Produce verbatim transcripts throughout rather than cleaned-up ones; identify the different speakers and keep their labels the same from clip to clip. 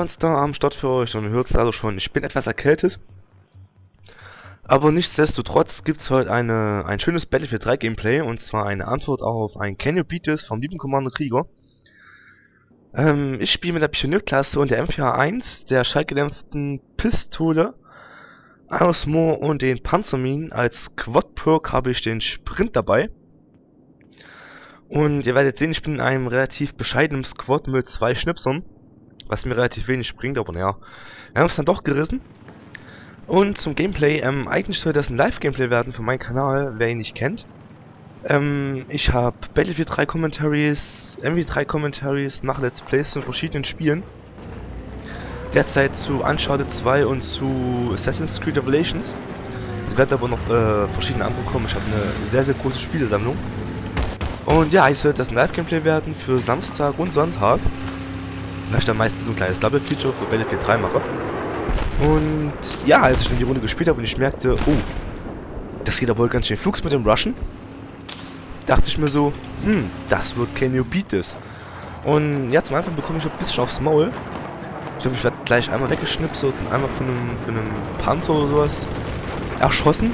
Speaker 1: Monster am Start für euch und ihr hört es also schon, ich bin etwas erkältet. Aber nichtsdestotrotz gibt es heute eine, ein schönes Battlefield drei Gameplay und zwar eine Antwort auf ein Can You Beat This vom lieben Commander Krieger. Ähm, ich spiele mit der Pionierklasse und der M vier A eins, der schallgedämpften Pistole, aus Moor und den Panzerminen. Als Quad-Perk habe ich den Sprint dabei. Und ihr werdet sehen, ich bin in einem relativ bescheidenen Squad mit zwei Schnipsern, was mir relativ wenig bringt, aber naja, wir haben es dann doch gerissen. Und zum Gameplay, ähm, eigentlich soll das ein Live-Gameplay werden für meinen Kanal, wer ihn nicht kennt. Ähm, ich habe Battlefield drei Commentaries, M V drei Commentaries, mache Let's Plays zu verschiedenen Spielen. Derzeit zu Uncharted zwei und zu Assassin's Creed Revelations. Es werden aber noch äh, verschiedene andere kommen, ich habe eine sehr, sehr große Spielesammlung. Und ja, eigentlich sollte das ein Live-Gameplay werden für Samstag und Sonntag. Weil ich dann meistens so ein kleines Double-Feature für Battlefield drei mache. Und ja, als ich dann die Runde gespielt habe und ich merkte, oh, das geht aber wohl ganz schön flugs mit dem Rushen, dachte ich mir so, hm, das wird Can You Beat This? Und ja, zum Anfang bekomme ich ein bisschen aufs Maul. Ich glaube, ich werde gleich einmal weggeschnipselt und einmal von einem, von einem Panzer oder sowas erschossen.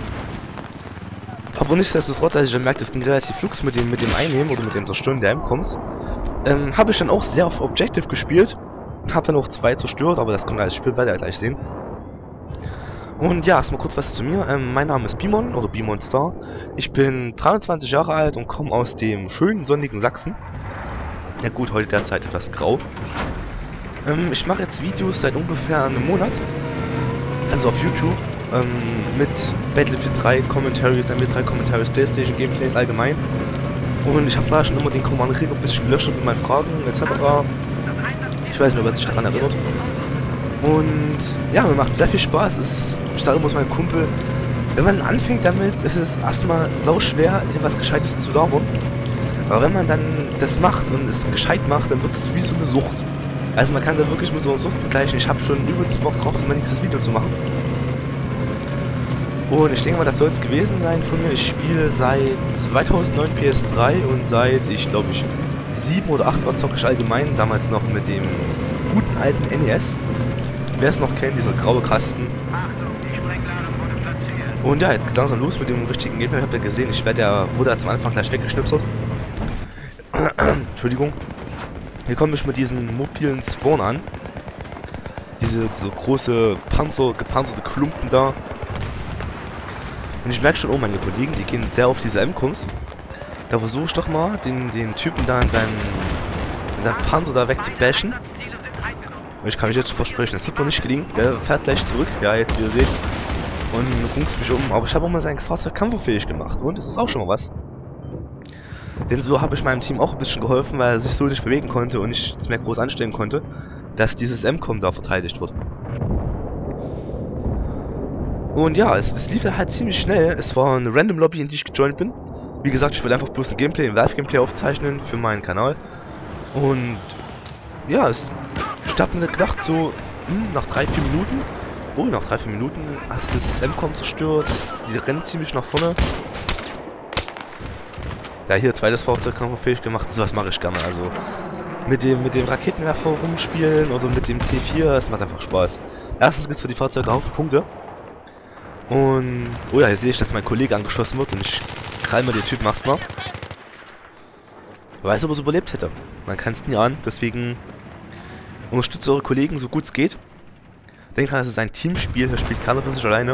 Speaker 1: Aber nichtsdestotrotz, als ich dann merkte, es ging relativ flugs mit dem, mit dem Einnehmen oder mit dem Zerstören der M-Coms, ähm, habe ich dann auch sehr auf Objective gespielt. Hab dann auch zwei zerstört, aber das kommt als Spiel, werdet ihr gleich sehen. Und ja, erstmal kurz was zu mir. Ähm, mein Name ist Bimon oder Bimon Star. Ich bin dreiundzwanzig Jahre alt und komme aus dem schönen sonnigen Sachsen. Ja gut, heute derzeit etwas grau. Ähm, ich mache jetzt Videos seit ungefähr einem Monat. Also auf YouTube. Ähm, mit Battlefield drei Commentaries, M V drei Commentaries, PlayStation Gameplays allgemein. Und ich habe vorher schon immer den Commander Krieger ein bisschen gelöscht mit meinen Fragen et cetera. Ich weiß nicht, wer sich daran erinnert. Und ja, mir macht sehr viel Spaß. Es, ich sage immer zu meinem Kumpel, wenn man anfängt damit, ist es erstmal sau schwer, hier was Gescheites zu labern. Aber wenn man dann das macht und es gescheit macht, dann wird es wie so eine Sucht. Also man kann da wirklich mit so einer Sucht vergleichen. Ich habe schon übelst Bock drauf, mein nächstes Video zu machen. Und ich denke mal, das soll es gewesen sein von mir. Ich spiele seit zweitausendneun P S drei und seit, ich glaube ich, sieben oder acht war zocke ich allgemein, damals noch mit dem guten alten N E S. Wer es noch kennt, dieser graue Kasten. Und ja, jetzt geht es langsam los mit dem richtigen Gameplay. Ich habe ja gesehen, ich werde ja, wurde ja zum Anfang gleich weggeschnipselt. Entschuldigung. Hier komme ich mit diesen mobilen Spawn an. Diese, diese große Panzer, gepanzerte Klumpen da. Und ich merke schon, oh, meine Kollegen, die gehen sehr auf diese M-Coms. Da versuche ich doch mal, den, den Typen da in seinen, in seinen Panzer da wegzubashen. Und ich kann mich jetzt schon versprechen, das wird mir nicht gelingen. Der fährt gleich zurück, ja, jetzt wie ihr seht. Und rungst mich um. Aber ich habe auch mal sein Fahrzeug kampffähig gemacht. Und das ist auch schon mal was. Denn so habe ich meinem Team auch ein bisschen geholfen, weil er sich so nicht bewegen konnte und nichts mehr groß anstellen konnte, dass dieses M-Com da verteidigt wird. Und ja, es, es lief halt ziemlich schnell. Es war eine Random Lobby, in die ich gejoint bin. Wie gesagt, ich will einfach bloß ein Gameplay, ein Live-Gameplay aufzeichnen für meinen Kanal. Und ja, es, ich hab mir gedacht, so hm, nach drei, vier Minuten, oh, nach drei, vier Minuten hast du das M-Com zerstört, das, die rennen ziemlich nach vorne. Ja, hier zweites Fahrzeug kampffähig gemacht, sowas mache ich gerne. Also mit dem, mit dem Raketenwerfer rumspielen oder mit dem C vier, das macht einfach Spaß. Erstens gibt es für die Fahrzeuge Haufen Punkte. Und, oh ja, hier sehe ich, dass mein Kollege angeschossen wird und ich krall mir den Typen erstmal. Wer weiß, ob er es überlebt hätte. Man kann es nie ahnen, deswegen unterstützt eure Kollegen so gut es geht. Denkt dran, das ist ein Teamspiel, da spielt keiner für sich alleine.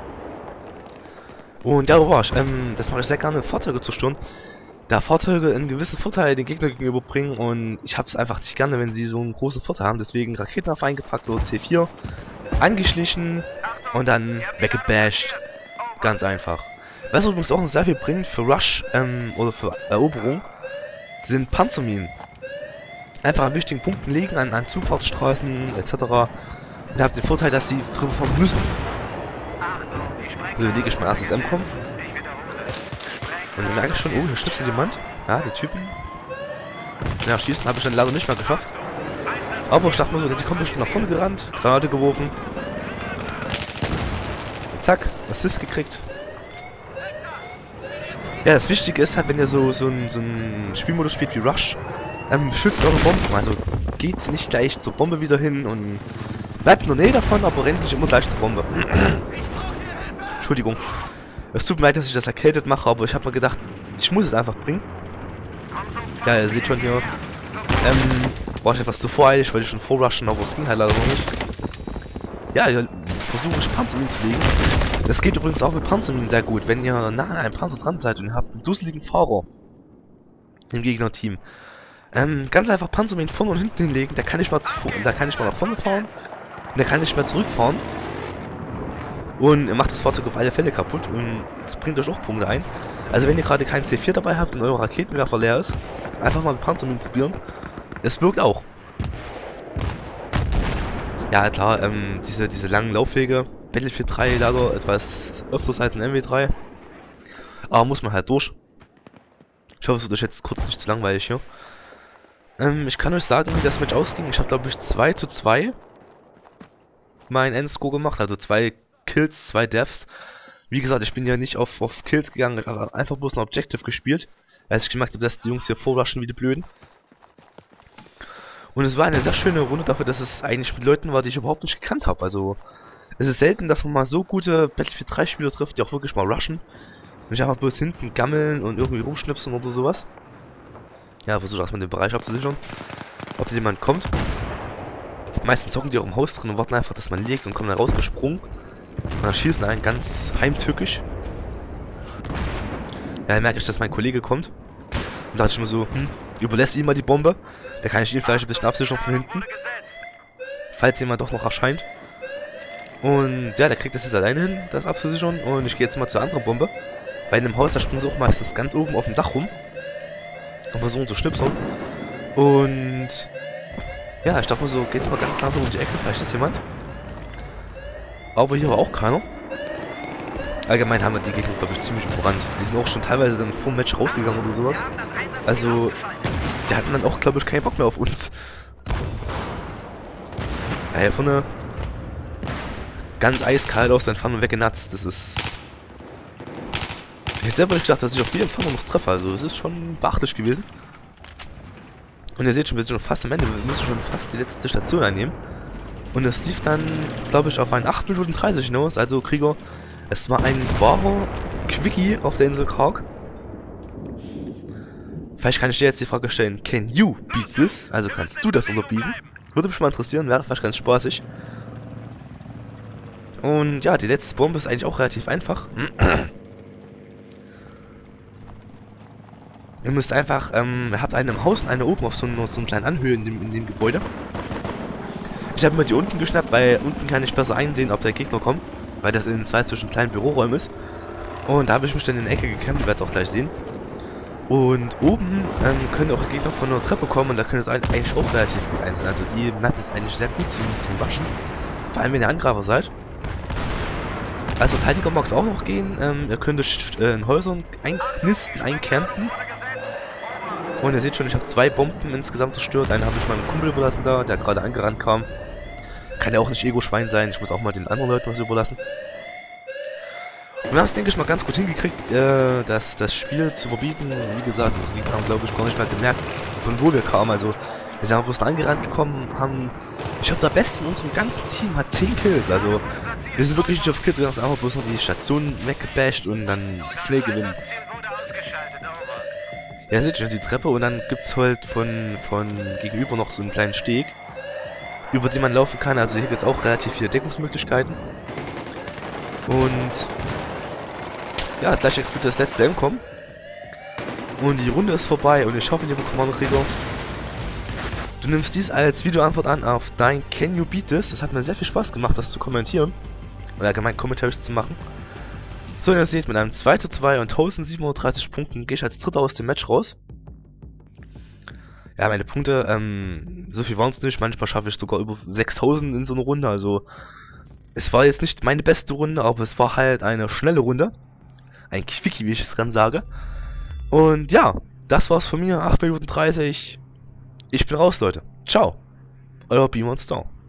Speaker 1: Und ja, wo war ich? Ähm, das mache ich sehr gerne, Fahrzeuge zu zerstören. Da Fahrzeuge einen gewissen Vorteil den Gegner gegenüber bringen und ich habe es einfach nicht gerne, wenn sie so einen großen Vorteil haben. Deswegen Raketenwerfer eingepackt oder C vier, angeschlichen und dann weggebasht. Ganz einfach. Was übrigens auch sehr viel bringt für Rush ähm, oder für Eroberung, sind Panzerminen. Einfach an wichtigen Punkten legen, an, an Zufahrtsstraßen et cetera. Und ihr habt den Vorteil, dass sie drüber fahren müssen. So lege ich mein erstes M-Com. Und dann merke ich schon, oh, hier schnipselt jemand. Ja, die Typen. Ja, schießen habe ich dann leider nicht mehr geschafft. Aber ich dachte mir so, die kommen bestimmt nach vorne gerannt, Granate geworfen. Zack, Assist gekriegt. Ja, das Wichtige ist halt, wenn ihr so, so ein, so ein Spielmodus spielt wie Rush, ähm, beschützt eure Bomben, also geht nicht gleich zur Bombe wieder hin und bleibt in der Nähe davon, aber rennt nicht immer gleich zur Bombe. Entschuldigung. Es tut mir leid, dass ich das erkältet mache, aber ich habe mir gedacht, ich muss es einfach bringen. Ja, ihr seht schon hier. Ähm, war ich etwas zu voreilig, wollte ich schon vorrushen, aber es ging halt leider noch nicht. Ja, hier versuche ich Panzerminen zu legen. Das geht übrigens auch mit Panzerminen sehr gut, wenn ihr nah an einem Panzer dran seid und ihr habt einen dusseligen Fahrer im Gegnerteam. Ähm, ganz einfach Panzerminen vorne und hinten hinlegen, da kann ich mal zu, da kann ich mal nach vorne fahren und der kann nicht mehr zurückfahren. Und ihr macht das Fahrzeug auf alle Fälle kaputt und das bringt euch auch Punkte ein. Also wenn ihr gerade keinen C vier dabei habt und euer Raketenwerfer leer ist, einfach mal mit Panzerminen probieren. Es wirkt auch. Ja klar, ähm, diese, diese langen Laufwege, Battlefield drei leider etwas öfters als in M W drei. Aber muss man halt durch. Ich hoffe, es wird euch jetzt kurz nicht zu langweilig hier. Ähm, ich kann euch sagen, wie das Match ausging. Ich habe glaube ich zwei zu zwei mein Endscore gemacht, also zwei Kills, zwei Deaths. Wie gesagt, ich bin ja nicht auf, auf Kills gegangen, ich habe einfach bloß ein Objective gespielt, als ich gemerkt habe, dass die Jungs hier vorrushen wie die Blöden. Und es war eine sehr schöne Runde dafür, dass es eigentlich mit Leuten war, die ich überhaupt nicht gekannt habe. Also, es ist selten, dass man mal so gute Battlefield drei Spieler trifft, die auch wirklich mal rushen. Und ich einfach bloß hinten gammeln und irgendwie rumschnipsen oder sowas. Ja, versuche erstmal den Bereich abzusichern, ob da jemand kommt. Meistens hocken die auch im Haus drin und warten einfach, dass man legt und kommen dann rausgesprungen. Und dann schießen einen ganz heimtückisch. Ja, dann merke ich, dass mein Kollege kommt. Und da dachte ich mir so, hm, überlässt ihm mal die Bombe. Da kann ich ihn vielleicht ein bisschen absichern von hinten. Falls jemand doch noch erscheint. Und ja, der kriegt das jetzt alleine hin, das abzusichern. Und ich gehe jetzt mal zur anderen Bombe. Bei einem Haus, da springen sie auch meistens ganz oben auf dem Dach rum. Und versuchen zu schnipsern. Und ja, ich dachte mir so, geht's mal ganz langsam um die Ecke, vielleicht ist jemand. Aber hier war auch keiner. Allgemein haben wir die Gegner, glaube ich, ziemlich überrannt. Die sind auch schon teilweise dann vor dem Match rausgegangen oder sowas. Also, die hatten dann auch, glaube ich, keinen Bock mehr auf uns. Ja, hier vorne ganz eiskalt aus der Entfernung weggenatzt. Das ist... Ich hätte selber nicht gedacht, dass ich auf die Entfernung noch treffe. Also, es ist schon beachtlich gewesen. Und ihr seht schon, wir sind schon fast am Ende. Wir müssen schon fast die letzte Station einnehmen. Und es lief dann, glaube ich, auf ein acht Minuten dreißig hinaus. Also, Krieger, es war ein wahrer Quickie auf der Insel Karg. Vielleicht kann ich dir jetzt die Frage stellen, can you beat this? Also kannst du das unterbieten? Würde mich mal interessieren, wäre vielleicht ganz spaßig. Und ja, die letzte Bombe ist eigentlich auch relativ einfach. Ihr müsst einfach, ähm, ihr habt eine im Haus und eine oben auf so, so einer kleinen Anhöhe in dem, in dem Gebäude. Ich habe mir die unten geschnappt, weil unten kann ich besser einsehen, ob der Gegner kommt. Weil das in zwei zwischen kleinen Büroräumen ist. Und da habe ich mich dann in die Ecke gekämmt, ihr werdet es auch gleich sehen. Und oben ähm, können auch Gegner von einer Treppe kommen und da können es eigentlich auch relativ gut einsehen. Also die Map ist eigentlich sehr gut zum, zum Waschen. Vor allem wenn ihr Angreifer seid. Als Verteidiger mag es auch noch gehen. Ähm, ihr könnt äh, in Häusern einknisten, eincampen. Und ihr seht schon, ich habe zwei Bomben insgesamt zerstört. Eine habe ich meinem Kumpel überlassen da, der gerade angerannt kam. Kann ja auch nicht Ego-Schwein sein, ich muss auch mal den anderen Leuten was überlassen. Und wir haben es, denke ich, mal ganz gut hingekriegt, äh, das, das Spiel zu verbieten. Wie gesagt, also wir haben, glaube ich, gar nicht mehr gemerkt, von wo wir kamen. Also, wir sind bloß da angerannt gekommen, haben... Ich glaube, der Beste in unserem ganzen Team hat zehn Kills. Also, wir sind wirklich nicht auf Kills, wir haben einfach bloß noch die Station weggebasht und dann schnell gewinnen. Ja, seht schon die Treppe und dann gibt es halt von, von gegenüber noch so einen kleinen Steg, über den man laufen kann. Also hier gibt es auch relativ viele Deckungsmöglichkeiten. Und ja, gleich explodiert das letzte M kommen. Und die Runde ist vorbei und ich hoffe, lieber Kommando-Krieger, du nimmst dies als Videoantwort an auf dein Can You Beat This. Das hat mir sehr viel Spaß gemacht, das zu kommentieren. Oder allgemein Kommentare zu machen. So, und ihr seht, mit einem zwei zu zwei und tausendsiebenhundertdreißig Punkten gehe ich als Dritter aus dem Match raus. Ja, meine Punkte, ähm, so viel waren es nicht. Manchmal schaffe ich sogar über sechstausend in so einer Runde. Also, es war jetzt nicht meine beste Runde, aber es war halt eine schnelle Runde. Ein Quickie, wie ich es ganz sage. Und ja, das war's von mir. acht Minuten dreißig. Ich bin raus, Leute. Ciao. Euer B eins Star.